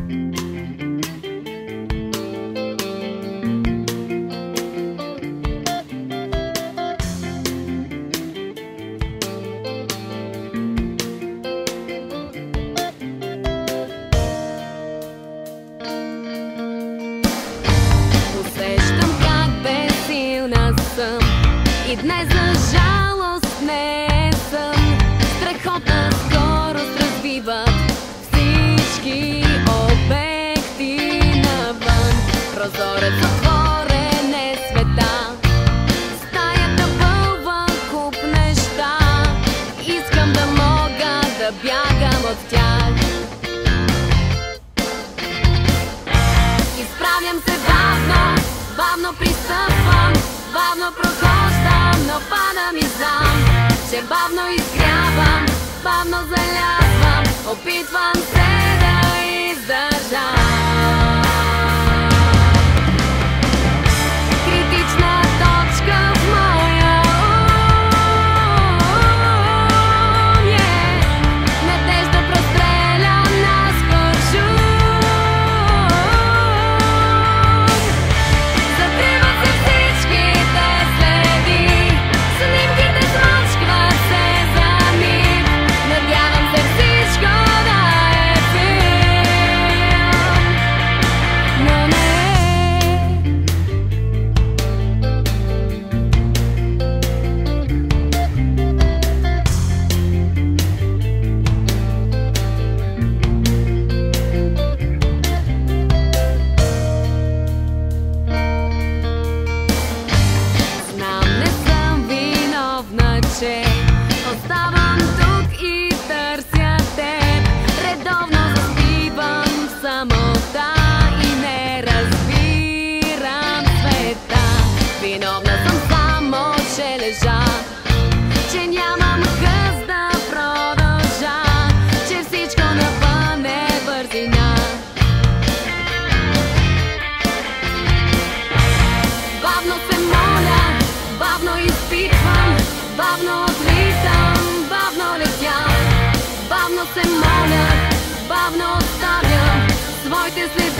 И днес за жалост не съм. Страхотна скорост развиват всички обекти навън. Прозорец отворен е света, стаята бълва куп неща. Искам да мога да бягам от тях. Изправям се бавно, бавно пристъпвам, бавно прохождам, но падам и знам, че бавно изгрявам, бавно залязвам, опитвам се да издържам. Критична точка в моя ум е надежда простреля на скоршум. Затриват се всичките следи, снимките смачкват се за миг. Надявам се всичко да е филм, но не е. Знам, не съм виновна, че оставам тук и търся теб. Редовно заспивам в самота и не разбирам света. Виновна съм само, че лежа, че нямам хъс да продължа, че всичко навън е бързина. Бавно се моля, бавно изпитвам, бавно отлитам, бавно летя. Бавно се моля, бавно оставям своите следи.